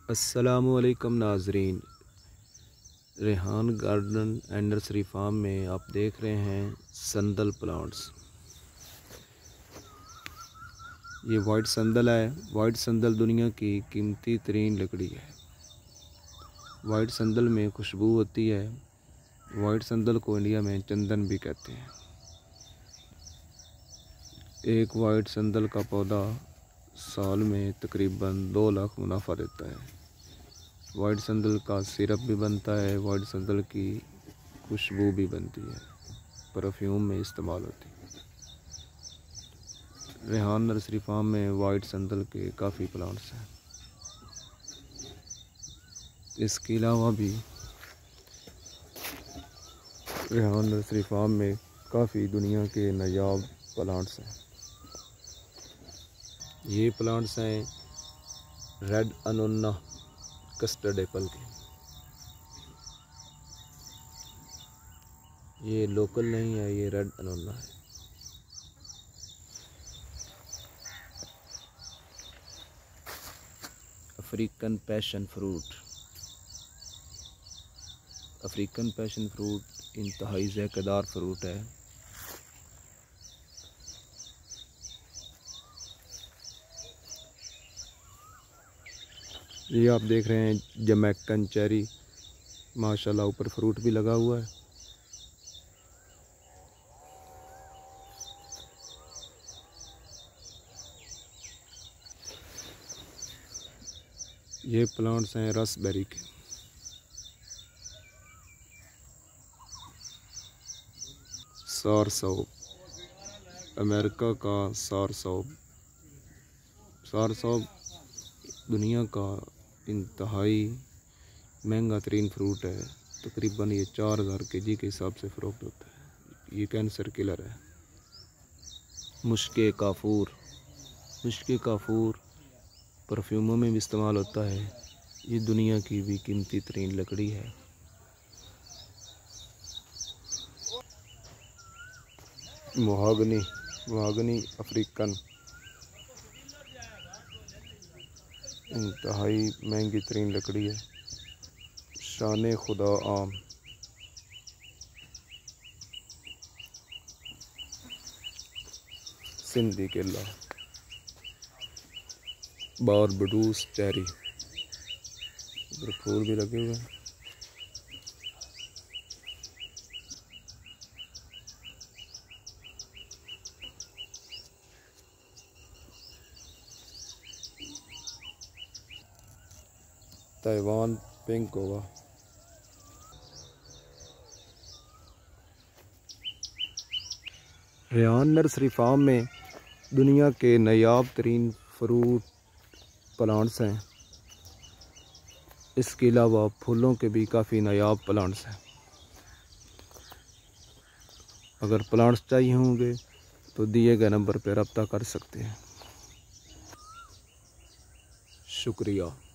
अस्सलामुअलैकुम नाजरीन, Rehan garden and nursery farm में आप देख रहे हैं संदल प्लांट्स। ये वाइट संदल है। वाइट संदल दुनिया की कीमती तरीन लकड़ी है। वाइट संदल में खुशबू होती है। वाइट संदल को इंडिया में चंदन भी कहते हैं। एक वाइट संदल का पौधा साल में तकरीबन 2 लाख मुनाफा देता है। वाइट संदल का सिरप भी बनता है। वाइट संदल की खुशबू भी बनती है, परफ्यूम में इस्तेमाल होती है। रेहान नर्सरी फार्म में वाइट संदल के काफ़ी प्लांट्स हैं। इसके अलावा भी रेहान नर्सरी फार्म में काफ़ी दुनिया के नायाब प्लांट्स हैं। ये प्लांट्स हैं रेड अनोना कस्टर्ड एप्पल के। ये लोकल नहीं है, ये रेड अनोना है। African passion fruit. African passion fruit इंतहाई ज़ायकेदार फ्रूट है। ये आप देख रहे हैं जमैकन चेरी, माशाल्लाह ऊपर फ्रूट भी लगा हुआ है। ये प्लांट्स हैं रसबेरी के। सारसौप, अमेरिका का सारसौप। सारसौप दुनिया का इंतहाई महंगा तरीन फ्रूट है। तकरीबन ये 4000 केजी के हिसाब से फ़रोख्त होता है। ये कैंसर किलर है। मुश्के काफूर। मुश्के काफूर परफ्यूमों में भी इस्तेमाल होता है। ये दुनिया की भी कीमती तरीन लकड़ी है। महागनी। महागनी अफ्रीकन इंतहाई महंगी तरीन लकड़ी है। शान खुदा आम। सिंधी केला। Barbados cherry. इधर फूल भी लगे हुए हैं। ताइवान पिंक होगा। रेहान नर्सरी फार्म में दुनिया के नायाब तरीन फ्रूट प्लांट्स हैं। इसके अलावा फूलों के भी काफ़ी नायाब प्लांट्स हैं। अगर प्लांट्स चाहिए होंगे तो दिए गए नंबर पर रब्ता कर सकते हैं। शुक्रिया।